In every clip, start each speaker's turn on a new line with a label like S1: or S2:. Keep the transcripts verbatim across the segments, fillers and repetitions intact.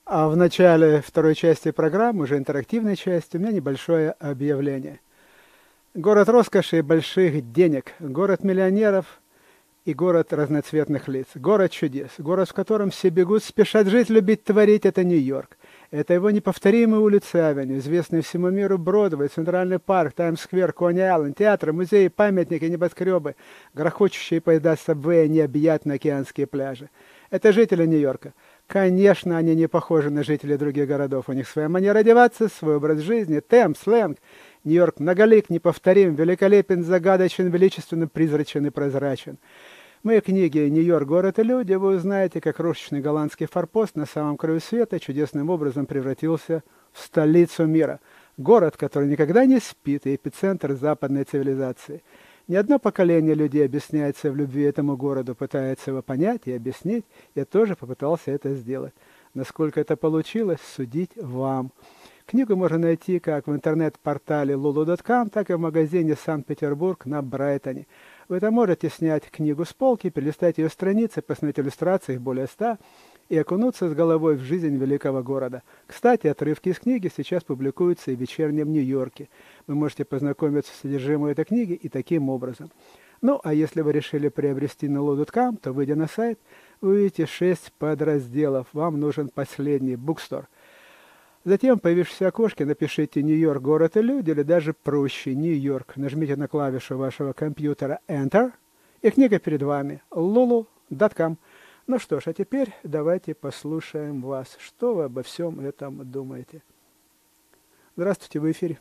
S1: А в начале второй части программы, уже интерактивной части, у меня небольшое объявление. Город роскоши и больших денег, город миллионеров и город разноцветных лиц, город чудес, город, в котором все бегут, спешат жить, любить, творить – это Нью-Йорк. Это его неповторимые улицы Авеню, известные всему миру Бродвей, Центральный парк, Таймс-сквер, Кони-Айленд, театры, музеи, памятники, небоскребы, грохочущие поезда Сабвея, необъятные океанские пляжи. Это жители Нью-Йорка. Конечно, они не похожи на жителей других городов. У них своя манера одеваться, свой образ жизни, темп, сленг. Нью-Йорк многолик, неповторим, великолепен, загадочен, величественно призрачен и прозрачен. В моей книге «Нью-Йорк. Город и люди» вы узнаете, как крошечный голландский форпост на самом краю света чудесным образом превратился в столицу мира. Город, который никогда не спит, и эпицентр западной цивилизации. Ни одно поколение людей объясняется в любви этому городу, пытается его понять и объяснить. Я тоже попытался это сделать. Насколько это получилось, судить вам. Книгу можно найти как в интернет-портале лулу точка ком, так и в магазине «Санкт-Петербург» на Брайтоне. Вы там можете снять книгу с полки, перелистать ее страницы, посмотреть иллюстрации, их более ста, и окунуться с головой в жизнь великого города. Кстати, отрывки из книги сейчас публикуются и в «Вечернем Нью-Йорке». Вы можете познакомиться с содержимым этой книги и таким образом. Ну, а если вы решили приобрести на лулу точка ком, то, выйдя на сайт, вы увидите шесть подразделов. Вам нужен последний – букстор. Затем в появившемся окошке напишите «Нью-Йорк. Город и люди» или даже проще «Нью-Йорк». Нажмите на клавишу вашего компьютера Enter, и книга перед вами лулу точка ком. Ну что ж, а теперь давайте послушаем вас. Что вы обо всем этом думаете? Здравствуйте, в эфире.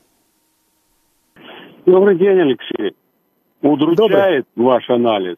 S2: Добрый день, Алексей. Удручает Добрый. Ваш анализ.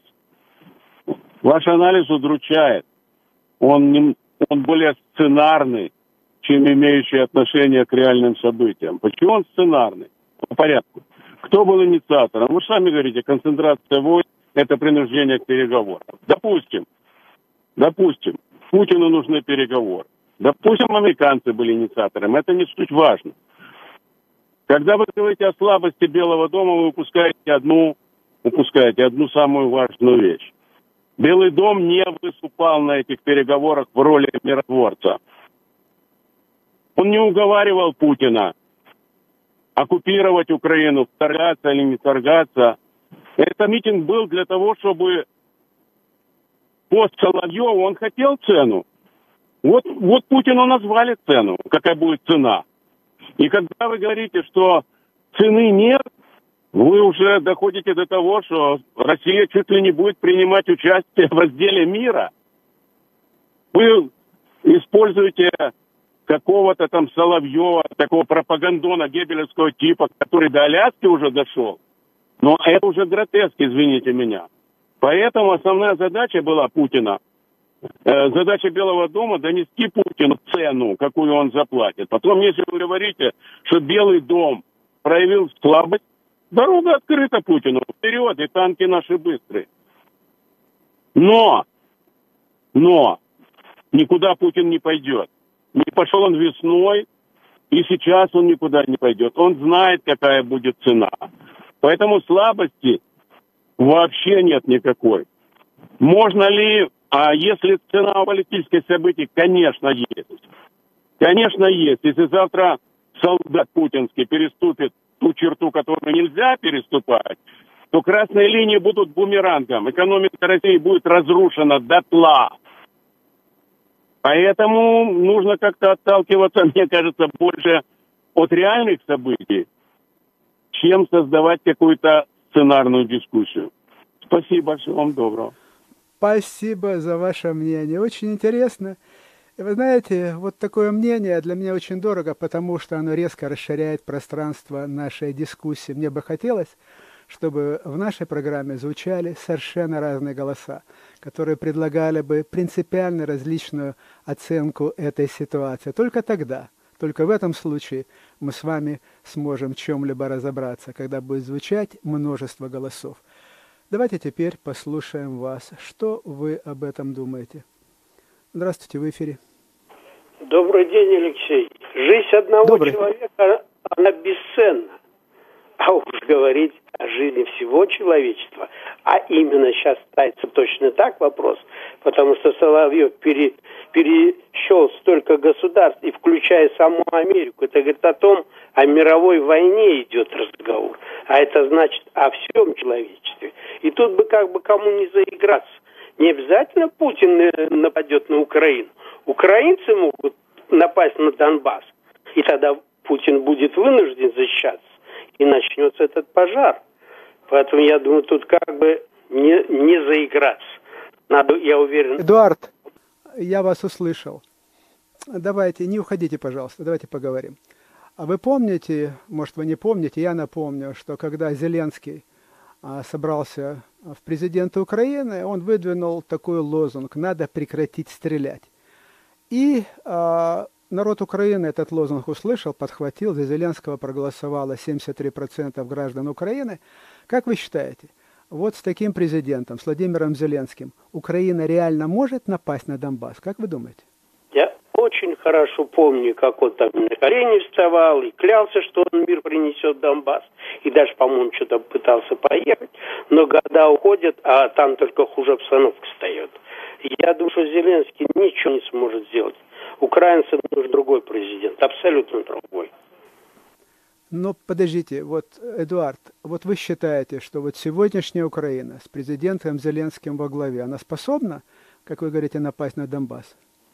S2: Ваш анализ удручает. Он, не, он более сценарный, чем имеющий отношение к реальным событиям. Почему он сценарный? По порядку. Кто был инициатором? Вы сами говорите, концентрация войск – это принуждение к переговорам. Допустим, допустим, Путину нужны переговоры. Допустим, американцы были инициатором. Это не суть важно. Когда вы говорите о слабости Белого дома, вы упускаете одну, упускаете одну самую важную вещь. Белый дом не выступал на этих переговорах в роли миротворца. Он не уговаривал Путина оккупировать Украину, вторгаться или не вторгаться. Этот митинг был для того, чтобы пост Соловьеву, он хотел цену. Вот, вот Путину назвали цену, какая будет цена. И когда вы говорите, что цены нет, вы уже доходите до того, что Россия чуть ли не будет принимать участие в разделе мира. Вы используете какого-то там Соловьева, такого пропагандона геббелевского типа, который до Аляски уже дошел. Но это уже гротеск, извините меня. Поэтому основная задача была Путина, э, задача Белого дома донести Путину цену, какую он заплатит. Потом, если вы говорите, что Белый дом проявил слабость, дорога открыта Путину. Вперед, и танки наши быстрые. Но, но, никуда Путин не пойдет. Не пошел он весной, и сейчас он никуда не пойдет. Он знает, какая будет цена. Поэтому слабости вообще нет никакой. Можно ли, а если цена политических событий, конечно, есть. Конечно, есть. Если завтра солдат путинский переступит ту черту, которую нельзя переступать, то красные линии будут бумерангом. Экономика России будет разрушена дотла. Поэтому нужно как-то отталкиваться, мне кажется, больше от реальных событий, чем создавать какую-то сценарную дискуссию. Спасибо, всего вам доброго.
S1: Спасибо за ваше мнение. Очень интересно. И вы знаете, вот такое мнение для меня очень дорого, потому что оно резко расширяет пространство нашей дискуссии. Мне бы хотелось, чтобы в нашей программе звучали совершенно разные голоса, которые предлагали бы принципиально различную оценку этой ситуации. Только тогда, только в этом случае мы с вами сможем в чем-либо разобраться, когда будет звучать множество голосов. Давайте теперь послушаем вас. Что вы об этом думаете? Здравствуйте, в эфире.
S3: Добрый день, Алексей. Жизнь одного
S1: Добрый.
S3: человека, она бесценна. а уж говорить о жизни всего человечества. А именно сейчас ставится точно так вопрос, потому что Соловьев пере, перещел столько государств, и включая саму Америку. Это говорит о том, о мировой войне идет разговор. А это значит о всем человечестве. И тут бы как бы кому не заиграться. Не обязательно Путин нападет на Украину. Украинцы могут напасть на Донбасс. И тогда Путин будет вынужден защищаться. И начнется этот пожар. Поэтому я думаю, тут как бы не, не заиграться. Надо, я уверен...
S1: Эдуард, я вас услышал. Давайте, не уходите, пожалуйста, давайте поговорим. А вы помните, может вы не помните, я напомню, что когда Зеленский а, собрался в президенты Украины, он выдвинул такой лозунг: «Надо прекратить стрелять». И а, народ Украины этот лозунг услышал, подхватил, за Зеленского проголосовало семьдесят три процента граждан Украины. Как вы считаете, вот с таким президентом, с Владимиром Зеленским, Украина реально может напасть на Донбасс? Как вы думаете?
S3: Я очень хорошо помню, как он там на колени вставал и клялся, что он мир принесет в Донбасс. И даже, по-моему, что-то пытался поехать. Но года уходят, а там только хуже обстановка встает. Я думаю, что Зеленский ничего не сможет сделать. Украинцам нужен другой президент, абсолютно другой.
S1: Но подождите, вот, Эдуард, вот вы считаете, что вот сегодняшняя Украина с президентом Зеленским во главе, она способна, как вы говорите, напасть на Донбасс?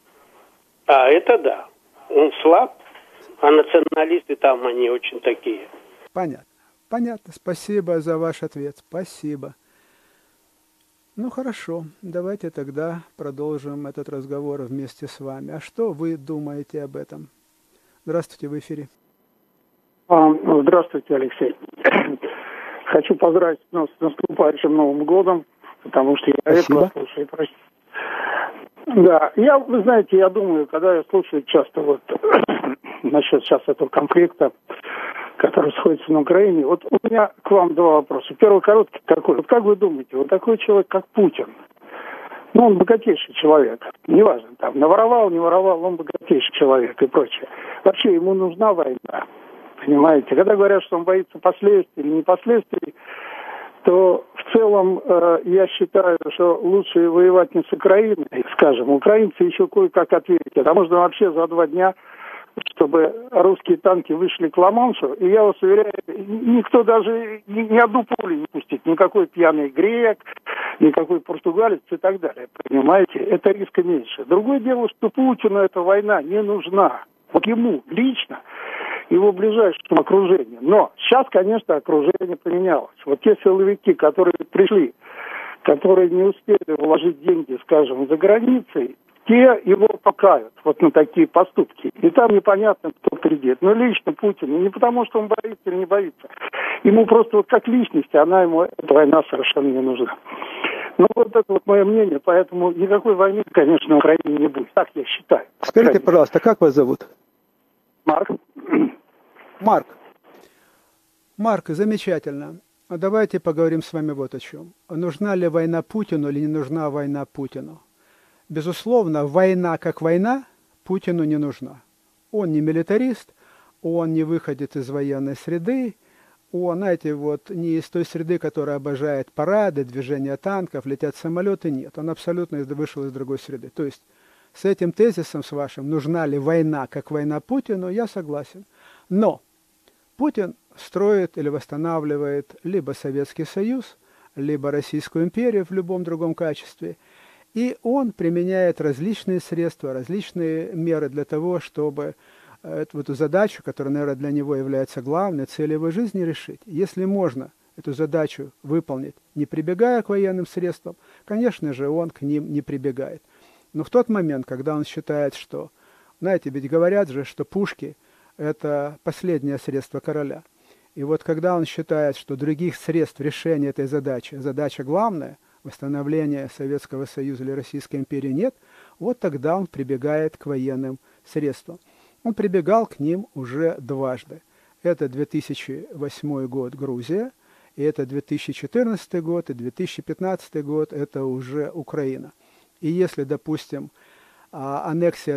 S3: А, это да. Он слаб, а националисты там, они очень такие.
S1: Понятно. Понятно. Спасибо за ваш ответ. Спасибо. Ну, хорошо. Давайте тогда продолжим этот разговор вместе с вами. А что вы думаете об этом? Здравствуйте, в эфире.
S4: Здравствуйте, Алексей. Хочу поздравить нас с наступающим Новым годом, потому что я редко слушаю. Простите. Да, я, вы знаете, я думаю, когда я слушаю часто вот насчет сейчас этого конфликта, который сходится на Украине, вот у меня к вам два вопроса. Первый короткий такой. Вот как вы думаете, вот такой человек, как Путин, ну, он богатейший человек, неважно, там, наворовал, не воровал, он богатейший человек и прочее. Вообще ему нужна война, понимаете? Когда говорят, что он боится последствий или не последствий, то в целом э, я считаю, что лучше воевать не с Украиной, скажем. Украинцы еще кое-как ответят. А можно вообще за два дня, чтобы русские танки вышли к Ла-Маншу, и я вас уверяю, никто даже ни, ни одну пулю не пустит. Никакой пьяный грек, никакой португалец и так далее. Понимаете? Это риска меньше. Другое дело, что Путину эта война не нужна. Вот ему лично, его ближайшему окружению. Но сейчас, конечно, окружение поменялось. Вот те силовики, которые пришли, которые не успели вложить деньги, скажем, за границей, те его покают вот на такие поступки. И там непонятно, кто придет. Но лично Путин, не потому, что он боится или не боится. Ему просто вот как личности, она ему, эта война совершенно не нужна. Ну, вот это вот мое мнение. Поэтому никакой войны, конечно, на Украине не будет. Так я считаю.
S1: Скажите, пожалуйста, как вас зовут?
S4: Марк.
S1: Марк. Марк, замечательно. Давайте поговорим с вами вот о чем. Нужна ли война Путину или не нужна война Путину? Безусловно, война как война Путину не нужна. Он не милитарист, он не выходит из военной среды, он, знаете, вот не из той среды, которая обожает парады, движения танков, летят самолеты, нет. Он абсолютно вышел из другой среды. То есть с этим тезисом, с вашим, нужна ли война как война Путину, я согласен. Но Путин строит или восстанавливает либо Советский Союз, либо Российскую империю в любом другом качестве. И он применяет различные средства, различные меры для того, чтобы эту, эту задачу, которая, наверное, для него является главной, целью его жизни, решить. Если можно эту задачу выполнить, не прибегая к военным средствам, конечно же, он к ним не прибегает. Но в тот момент, когда он считает, что, знаете, ведь говорят же, что пушки – это последнее средство короля. И вот когда он считает, что других средств решения этой задачи, задача главная, восстановления Советского Союза или Российской империи нет, вот тогда он прибегает к военным средствам. Он прибегал к ним уже дважды. Это две тысячи восьмой год Грузия, и это две тысячи четырнадцатый год, и две тысячи пятнадцатый год, это уже Украина. И если, допустим, аннексия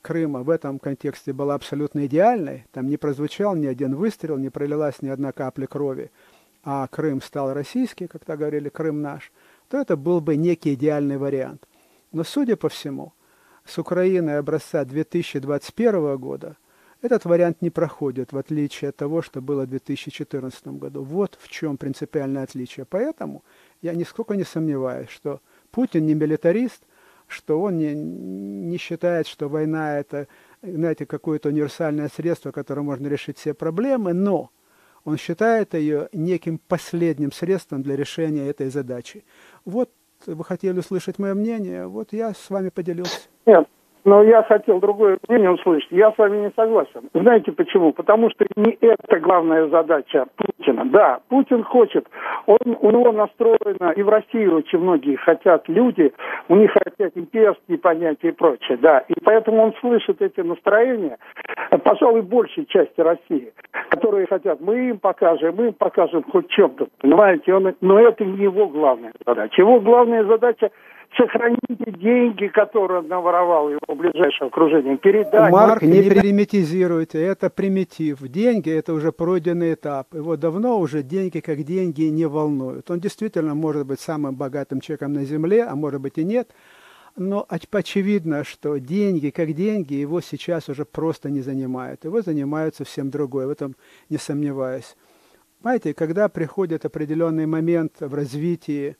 S1: Крыма в этом контексте была абсолютно идеальной, там не прозвучал ни один выстрел, не пролилась ни одна капля крови, а Крым стал российский, как тогда говорили, Крым наш, то это был бы некий идеальный вариант. Но, судя по всему, с Украиной образца две тысячи двадцать первого года этот вариант не проходит, в отличие от того, что было в две тысячи четырнадцатом году. Вот в чем принципиальное отличие. Поэтому я нисколько не сомневаюсь, что Путин не милитарист, что он не, не считает, что война – это, знаете, какое-то универсальное средство, которое можно решить все проблемы, но он считает ее неким последним средством для решения этой задачи. Вот вы хотели услышать мое мнение, вот я с вами поделился.
S4: Нет, но я хотел другое мнение услышать. Я с вами не согласен. Знаете почему? Потому что не это главная задача Путина. Да, Путин хочет, он, у него настроено, и в России очень многие хотят люди, у них хотят имперские понятия и прочее, да. И поэтому он слышит эти настроения, пожалуй, большей части России, которые хотят, мы им покажем, мы им покажем хоть чем-то, понимаете? Он, но это не его главная задача. Его главная задача — сохраните деньги, которые он наворовал его ближайшее окружение, передать.
S1: Марк, не примитизируйте, это примитив. Деньги – это уже пройденный этап. Его давно уже деньги как деньги не волнуют. Он действительно может быть самым богатым человеком на земле, а может быть и нет. Но очевидно, что деньги как деньги его сейчас уже просто не занимают. Его занимают совсем другое, в этом не сомневаюсь. Знаете, когда приходит определенный момент в развитии,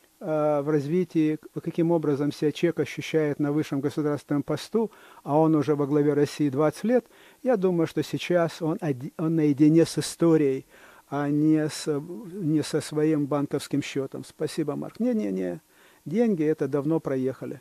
S1: в развитии, каким образом себя человек ощущает на высшем государственном посту, а он уже во главе России двадцать лет, я думаю, что сейчас он, он наедине с историей, а не, с, не со своим банковским счетом. Спасибо, Марк. Не-не-не, деньги это давно проехали.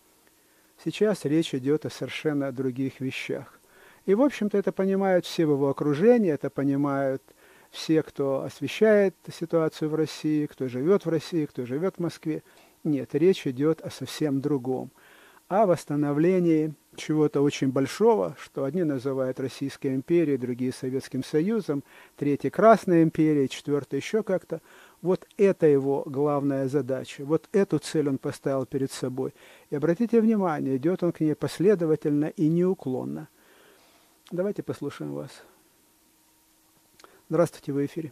S1: Сейчас речь идет о совершенно других вещах. И, в общем-то, это понимают все в его окружении, это понимают все, кто освещает ситуацию в России, кто живет в России, кто живет в Москве. Нет, речь идет о совсем другом. О восстановлении чего-то очень большого, что одни называют Российской империей, другие Советским Союзом, третьи Красной империей, четвертый еще как-то. Вот это его главная задача. Вот эту цель он поставил перед собой. И обратите внимание, идет он к ней последовательно и неуклонно. Давайте послушаем вас. Здравствуйте, вы в эфире.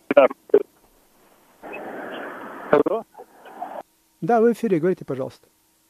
S5: Алло?
S1: Да, вы в эфире, говорите, пожалуйста.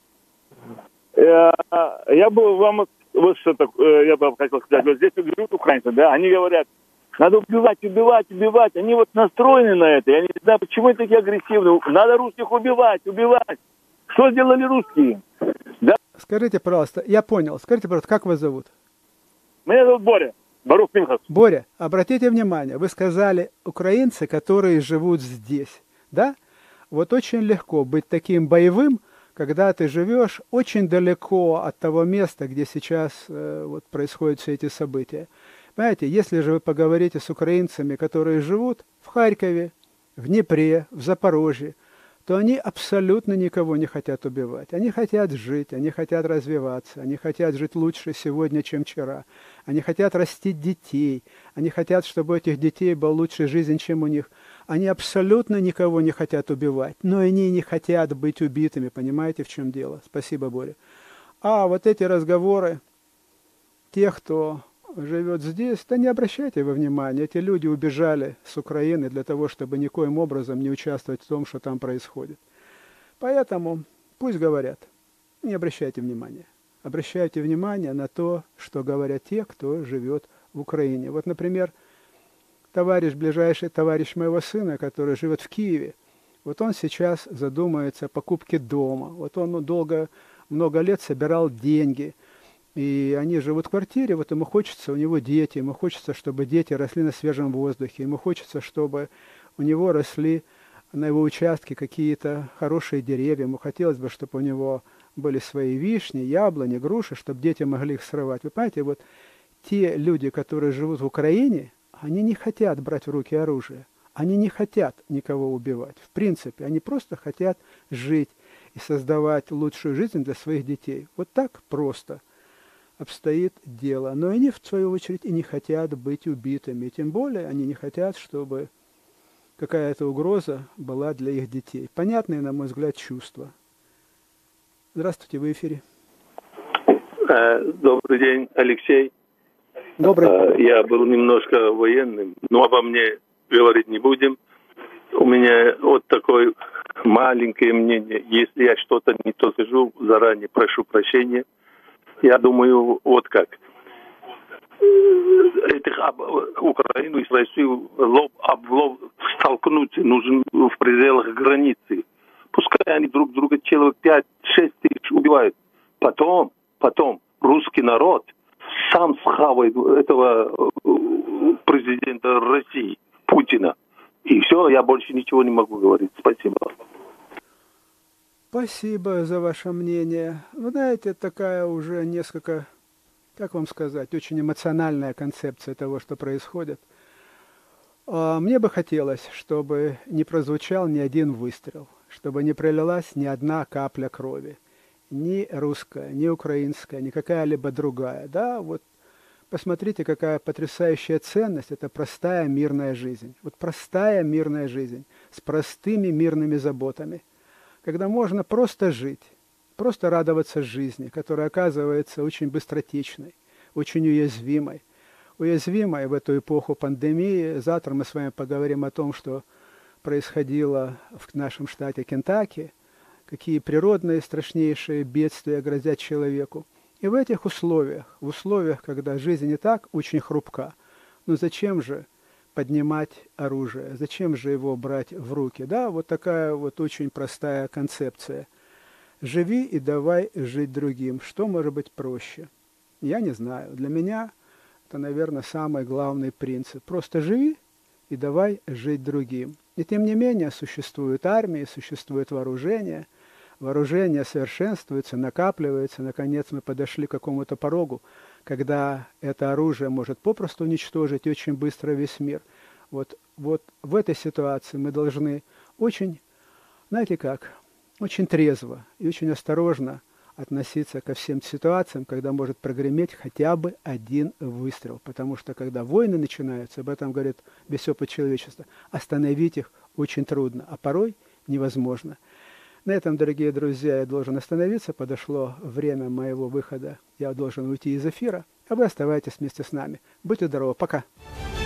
S5: Я, я бы вам, вот что такое, я бы хотел сказать, вот здесь говорят украинцы, да, они говорят, надо убивать, убивать, убивать, они вот настроены на это, я не знаю, почему они такие агрессивные, надо русских убивать, убивать, что сделали русские? Да?
S1: Скажите, пожалуйста, я понял, скажите, пожалуйста, как вас зовут?
S5: Меня зовут Боря. Барух Пинхас.
S1: Боря, обратите внимание, вы сказали украинцы, которые живут здесь, да? Вот очень легко быть таким боевым, когда ты живешь очень далеко от того места, где сейчас э, вот, происходят все эти события. Понимаете, если же вы поговорите с украинцами, которые живут в Харькове, в Днепре, в Запорожье, то они абсолютно никого не хотят убивать. Они хотят жить, они хотят развиваться, они хотят жить лучше сегодня, чем вчера. Они хотят растить детей, они хотят, чтобы у этих детей была лучшая жизнь, чем у них. Они абсолютно никого не хотят убивать, но они не хотят быть убитыми, понимаете, в чем дело? Спасибо, Боря. А вот эти разговоры тех, кто живет здесь, да не обращайте вы внимания, эти люди убежали с Украины для того, чтобы никоим образом не участвовать в том, что там происходит. Поэтому пусть говорят, не обращайте внимания. Обращайте внимание на то, что говорят те, кто живет в Украине. Вот, например, товарищ, ближайший товарищ моего сына, который живет в Киеве, вот он сейчас задумается о покупке дома. Вот он ну, долго, много лет собирал деньги, и они живут в квартире, вот ему хочется, у него дети, ему хочется, чтобы дети росли на свежем воздухе, ему хочется, чтобы у него росли на его участке какие-то хорошие деревья, ему хотелось бы, чтобы у него были свои вишни, яблони, груши, чтобы дети могли их срывать. Вы понимаете, вот те люди, которые живут в Украине, они не хотят брать в руки оружие, они не хотят никого убивать. В принципе, они просто хотят жить и создавать лучшую жизнь для своих детей. Вот так просто обстоит дело. Но они, в свою очередь, и не хотят быть убитыми. Тем более они не хотят, чтобы какая-то угроза была для их детей. Понятные, на мой взгляд, чувства. Здравствуйте, вы в эфире.
S6: Добрый день, Алексей.
S1: Добрый.
S6: Я был немножко военным, но обо мне говорить не будем. У меня вот такое маленькое мнение. Если я что-то не то скажу, заранее прошу прощения. Я думаю, вот как. Этих Украину и Россию лоб об лоб столкнуть нужен в пределах границы. Пускай они друг друга человек пять-шесть тысяч убивают. Потом, потом русский народ сам схавает этого президента России, Путина. И все, я больше ничего не могу говорить. Спасибо.
S1: Спасибо за ваше мнение. Вы знаете, такая уже несколько, как вам сказать, очень эмоциональная концепция того, что происходит. Мне бы хотелось, чтобы не прозвучал ни один выстрел, чтобы не пролилась ни одна капля крови. Ни русская, ни украинская, ни какая-либо другая. Да, вот посмотрите, какая потрясающая ценность. Это простая мирная жизнь. Вот простая мирная жизнь с простыми мирными заботами. Когда можно просто жить, просто радоваться жизни, которая оказывается очень быстротечной, очень уязвимой. Уязвимой в эту эпоху пандемии. Завтра мы с вами поговорим о том, что происходило в нашем штате Кентаки, какие природные страшнейшие бедствия грозят человеку. И в этих условиях, в условиях, когда жизнь и так очень хрупка, ну зачем же поднимать оружие, зачем же его брать в руки? Да, вот такая вот очень простая концепция. Живи и давай жить другим. Что может быть проще? Я не знаю. Для меня это, наверное, самый главный принцип. Просто живи и давай жить другим. И тем не менее существуют армии, существует вооружение. Вооружение совершенствуется, накапливается. Наконец мы подошли к какому-то порогу, когда это оружие может попросту уничтожить очень быстро весь мир. Вот, вот в этой ситуации мы должны очень, знаете как, очень трезво и очень осторожно относиться ко всем ситуациям, когда может прогреметь хотя бы один выстрел. Потому что когда войны начинаются, об этом говорит весь опыт человечества, остановить их очень трудно, а порой невозможно. На этом, дорогие друзья, я должен остановиться. Подошло время моего выхода. Я должен уйти из эфира. А вы оставайтесь вместе с нами. Будьте здоровы. Пока.